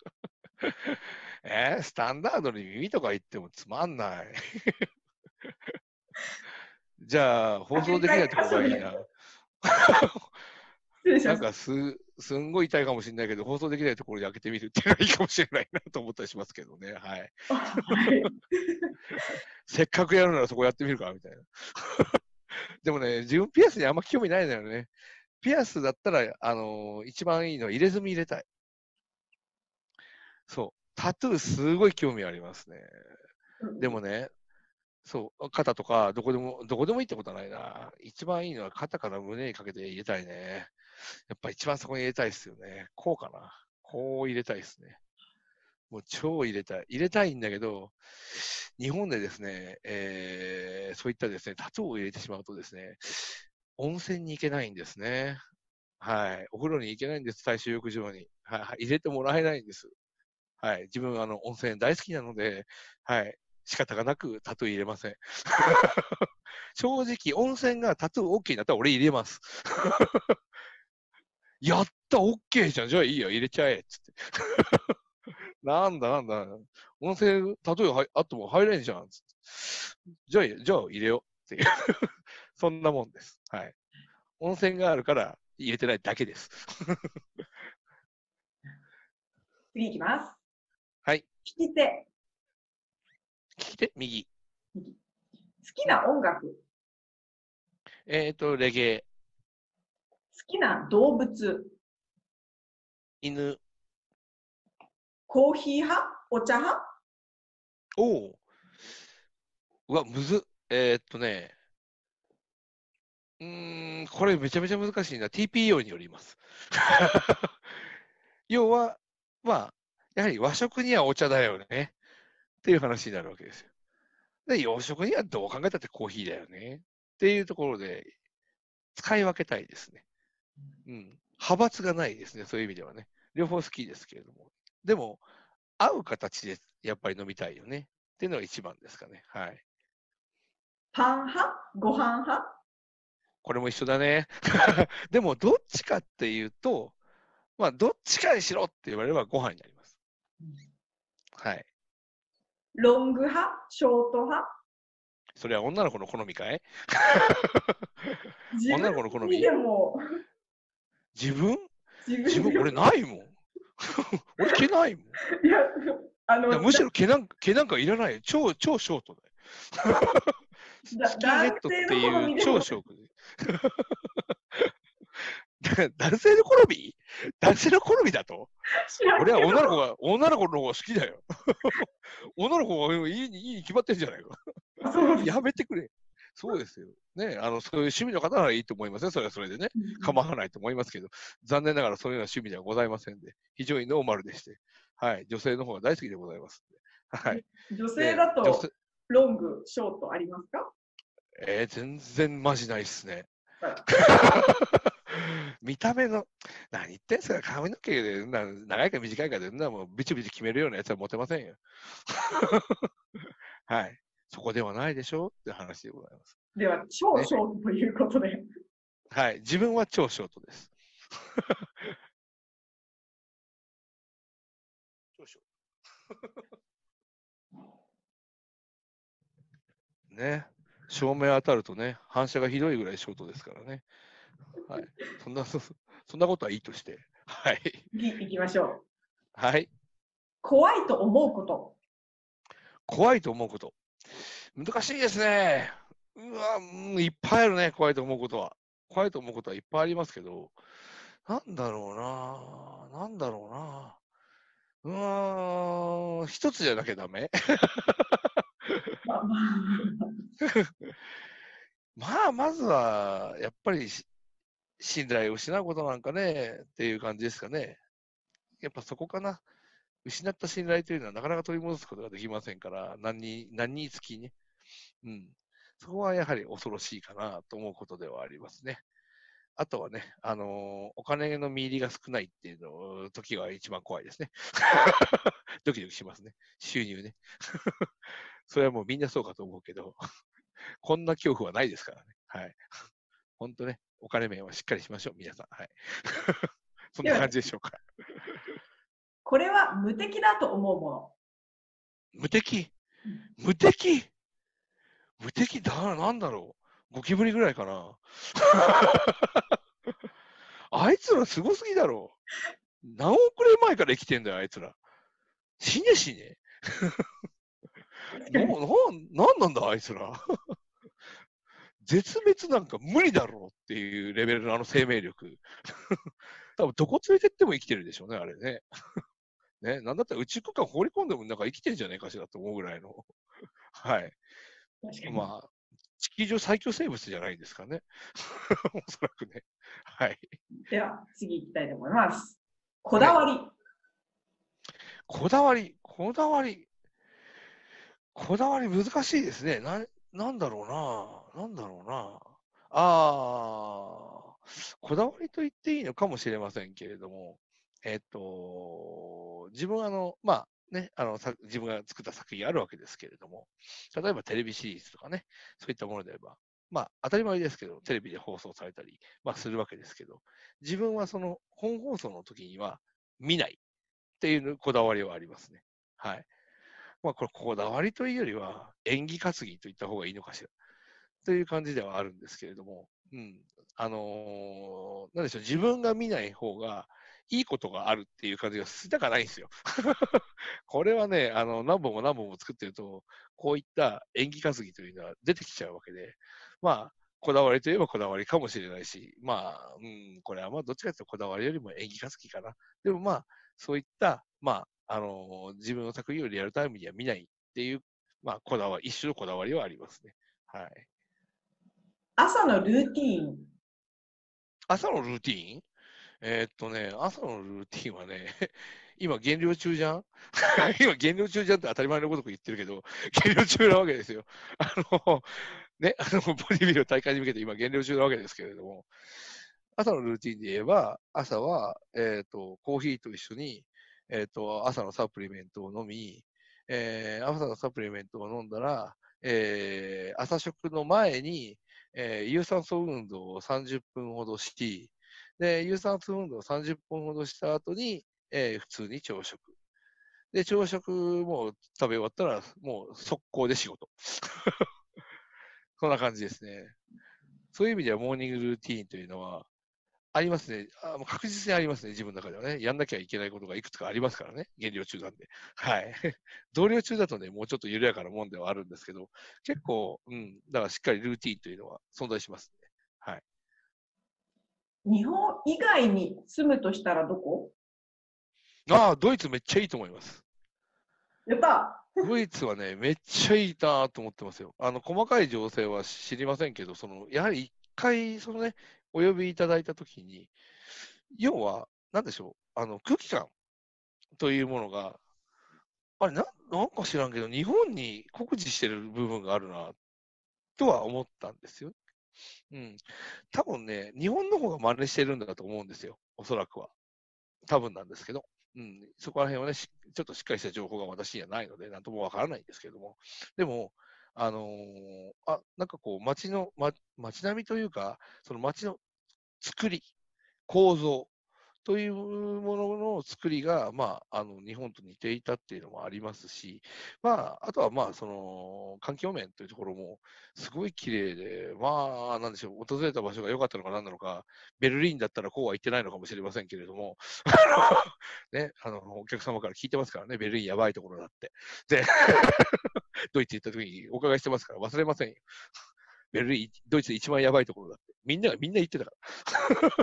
スタンダードに耳とか言ってもつまんない。じゃあ、放送できないとこがいいな。 失礼しました。 なんかすんごい痛いかもしれないけど、放送できないところで開けてみるっていうのはいいかもしれないなと思ったりしますけどね。はい。 はい。 せっかくやるならそこやってみるかみたいな。でもね、自分ピアスにあんま興味ないのよね。ピアスだったら、一番いいのは入れ墨入れたい。そう。タトゥーすごい興味ありますね。でもね、そう、肩とかどこでもいいってことはないな。一番いいのは肩から胸にかけて入れたいね。やっぱ一番そこに入れたいですよね。こうかな。こう入れたいですね。もう超入れたい。入れたいんだけど、日本でですね、そういったですね、タトゥーを入れてしまうとですね、温泉に行けないんですね。はい。お風呂に行けないんです、大衆浴場に。はい、はい。入れてもらえないんです。はい。自分、温泉大好きなので、はい。仕方がなくタトゥー入れません。正直、温泉がタトゥー OK になったら俺入れます。やった、OK じゃん。じゃあいいよ、入れちゃえ。つって。なんだ。温泉、タトゥーあっても入れんじゃん。つってじゃあ入れよう。っていう。そんなもんです。はい。温泉があるから入れてないだけです。 次いきます。 はい。 利き手。 利き手、右。 好きな音楽。 レゲエ、 好きな動物。 犬。 コーヒー派？お茶派？ おお。うわ、むず。これめちゃめちゃ難しいな。TPO によります。要は、まあ、やはり和食にはお茶だよね。っていう話になるわけですよ。で、洋食にはどう考えたってコーヒーだよね。っていうところで、使い分けたいですね。うん。派閥がないですね。そういう意味ではね。両方好きですけれども。でも、合う形でやっぱり飲みたいよね。っていうのが一番ですかね。はい。 パン派？ご飯派？ これも一緒だね。でも、どっちかっていうと、まあ、どっちかにしろって言われればご飯になります。はい。 ロング派？ショート派？ それは女の子の好みかい？ 自分女の子の好にみ？ でも、 自分自分でも俺ないもん。俺毛ないもん。 いや、 いやむしろ毛なんかいらないよ。超ショートだよ。 スキンヘッドっ男性ていうの好みでも超ショークで。男性の好み男性の好みだと知らん俺はけど、 女の子の方が好きだよ。女の子がいいに決まってるじゃないか。 そうです。 やめてくれ。そうですよ。ね、そういう趣味の方ならいいと思いますよ。それはそれでね。構わないと思いますけど、残念ながらそういうような趣味ではございませんで、非常にノーマルでして、はい、女性の方が大好きでございますんで。はい。 女性で、 だと、ロング、ショートありますか？ 全然マジないっすね。 はい見た目の、何言ってんすか、髪の毛で、長いか短いかで、もうビチビチ決めるようなやつはモテませんよ。はい。そこではないでしょうって話でございます。 では、超ね。 ショートということで。 はい。自分は超ショートです。超ショート。ね。照明当たるとね、反射がひどいぐらいショートですからね。はい。そんなことはいいとして。はい。 いきましょう。 はい。 怖いと思うこと。 怖いと思うこと。難しいですね。いっぱいあるね、怖いと思うことは。怖いと思うことはいっぱいありますけど、なんだろうな。なんだろうな。一つじゃなきゃダメまあまあ、 まずは、やっぱり信頼を失うことなんかね、っていう感じですかね。やっぱそこかな。失った信頼というのはなかなか取り戻すことができませんから、何につきね。うん。そこはやはり恐ろしいかなと思うことではありますね。あとはね、お金の見入りが少ないっていう時が一番怖いですね。ドキドキしますね。収入ね。それはもうみんなそうかと思うけど、こんな恐怖はないですからね。はい。本当ね、お金面はしっかりしましょう、皆さん。はい。そんなでは、 感じでしょうか。 これは無敵だと思うもの。 無敵無敵無敵なんだろうゴキブリぐらいかな。あいつらすごすぎだろう。何億年前から生きてんだよ、あいつら。死ね死ね。なんなんだ、あいつら。絶滅なんか無理だろうっていうレベルのあの生命力。多分どこ連れてっても生きてるでしょうね、あれね。ね、なんだったら宇宙空間放り込んでもなんか生きてるんじゃないかしらと思うぐらいの。はい。 確かに。 まあ、地球上最強生物じゃないですかね。おそらくね。はい。 では、次行きたいと思います。こはい。 だわり。 こだわり。こだわり難しいですね。なんだろうな。なんだろうな。こだわりと言っていいのかもしれませんけれども、自分はまあね、自分が作った作品あるわけですけれども、例えばテレビシリーズとかね、そういったものであれば、まあ当たり前ですけど、テレビで放送されたり、まあするわけですけど、自分はその本放送の時には見ないっていうこだわりはありますね。はい。まあ、これ、こだわりというよりは、演技担ぎと言った方がいいのかしら。という感じではあるんですけれども、うん。なんでしょう、自分が見ない方がいいことがあるっていう感じがしたかないんですよ。これはね、何本も何本も作ってると、こういった演技担ぎというのは出てきちゃうわけで、まあ、こだわりといえばこだわりかもしれないし、まあ、これはまあ、どっちかというとこだわりよりも演技担ぎかな。でもまあ、そういった、まあ、自分の作品をリアルタイムには見ないっていう、まあ、一種のこだわりはありますね。はい。 朝のルーティーン。 朝のルーティーン朝のルーティンはね、今減量中じゃん今減量中じゃんって当たり前のこと言ってるけど、減量中なわけですよ。ボディビルの大会に向けて今減量中なわけですけれども、朝のルーティンで言えば、朝は、コーヒーと一緒に、朝のサプリメントを飲み、朝のサプリメントを飲んだら、朝食の前に、有酸素運動を30分ほどし、で、有酸素運動を30分ほどした後に、普通に朝食。で、朝食もう食べ終わったら、もう速攻で仕事。そんな感じですね。そういう意味ではモーニングルーティーンというのは、 ありますね。もう確実にありますね、自分の中ではね。やんなきゃいけないことがいくつかありますからね、減量中なんで。はい。増量中だとね、もうちょっと緩やかなもんではあるんですけど、結構、だからしっかりルーティーンというのは存在しますね。はい。 日本以外に住むとしたらどこ？ ドイツめっちゃいいと思います。 やった。 ドイツはね、めっちゃいいなと思ってますよ。細かい情勢は知りませんけど、やはり一回、お呼びいただいたときに、要は、なんでしょう、空気感というものが、あれなんか知らんけど、日本に酷似してる部分があるな、とは思ったんですよ。うん。多分ね、日本の方が真似してるんだと思うんですよ、おそらくは。多分なんですけど。そこら辺はね、ちょっとしっかりした情報が私にはないので、なんともわからないんですけれども。でも、なんかこう、街並みというか、その街の作り、構造というものの作りが、日本と似ていたっていうのもありますし、あとは、環境面というところも、すごい綺麗で、なんでしょう、訪れた場所が良かったのか何なのか、ベルリンだったらこうは言ってないのかもしれませんけれども、ね、お客様から聞いてますからね、ベルリンやばいところだって。で、ドイツ行った時にお伺いしてますから忘れませんよ。ベルリン、ドイツで一番やばいところだって。みんな言ってたから。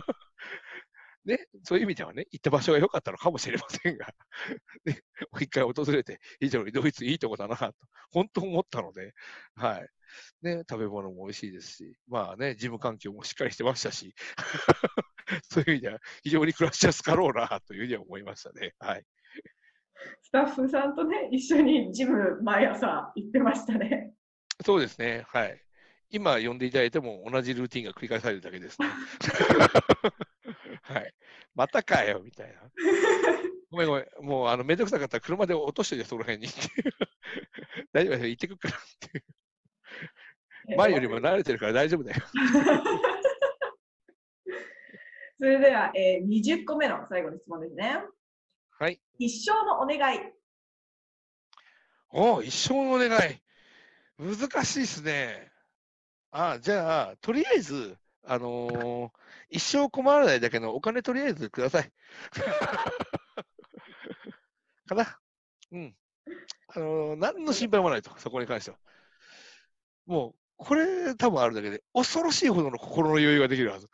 ね、そういう意味ではね、行った場所が良かったのかもしれませんが、ね、一回訪れて、非常にドイツいいとこだなと、本当思ったので、はい。ね、食べ物も美味しいですし、事務環境もしっかりしてましたし、そういう意味では非常に暮らしやすかろうなというふうには思いましたね。はい。 スタッフさんとね、一緒にジム毎朝行ってましたね。 そうですね。はい。今呼んでいただいても同じルーティンが繰り返されるだけですね。はい。またかよ、みたいな。ごめんごめん。もう、めんどくさかったら車で落としておいて、その辺に。大丈夫だよ。行ってくるからっていう。前よりも慣れてるから大丈夫だよ。 それでは、20個目の最後の質問ですね。 はい。 一生のお願い。 一生のお願い。難しいですね。じゃあ、とりあえず、一生困らないだけのお金とりあえずください。かな。うん。何の心配もないと、そこに関しては。もう、これ多分あるだけで、恐ろしいほどの心の余裕ができるはず。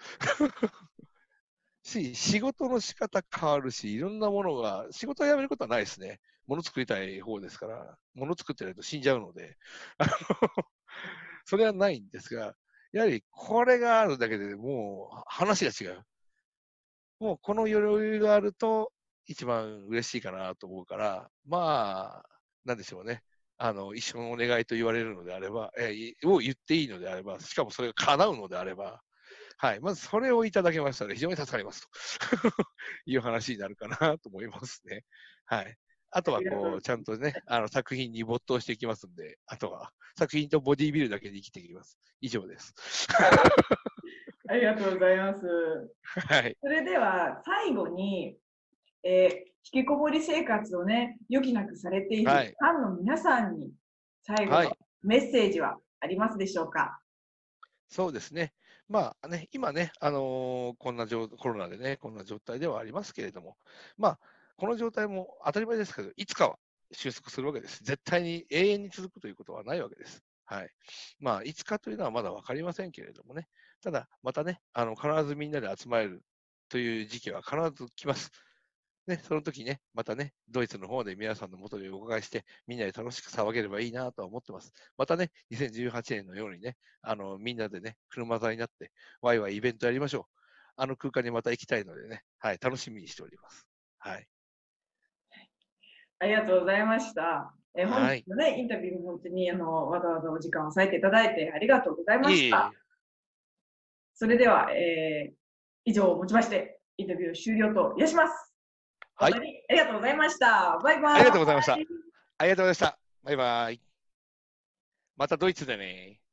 仕事の仕方変わるし、いろんなものが、仕事を辞めることはないですね。物作りたい方ですから、物作ってないと死んじゃうので、それはないんですが、やはりこれがあるだけでもう話が違う。もうこの余裕があると一番嬉しいかなと思うから、なんでしょうね。一緒のお願いと言われるのであれば、を言っていいのであれば、しかもそれが叶うのであれば、はい、まずそれをいただけましたので、非常に助かりますという話になるかなと思いますね。はい。あとはこう、ちゃんとね、作品に没頭していきますんで、あとは作品とボディービルだけで生きていきます。以上です。 ありがとうございます。 はい。 それでは最後に、引きこもり生活をね、余儀なくされているファンの皆さんに、最後のメッセージはありますでしょうか？ そうですね。今ね、こんなコロナでね、こんな状態ではありますけれども、この状態も当たり前ですけど、いつかは収束するわけです。絶対に永遠に続くということはないわけです。はい。いつかというのはまだ分かりませんけれどもね。ただ、またね、必ずみんなで集まれるという時期は必ず来ます。ね、その時ね、またね、ドイツの方で皆さんの元でお伺いして、みんなで楽しく騒げればいいなとは思ってます。またね、2018年のようにね、みんなでね、車座になって、ワイワイイベントやりましょう。あの空間にまた行きたいのでね、はい、楽しみにしております。はい。 ありがとうございました。本日のね、インタビューも本当にわざわざお時間を割いていただいてありがとうございました。それでは、以上をもちまして、インタビュー終了といたします。 はい。 本当にありがとうございました。バイバイ。 ありがとうございました。ありがとうございました。バイバイ。またドイツでね。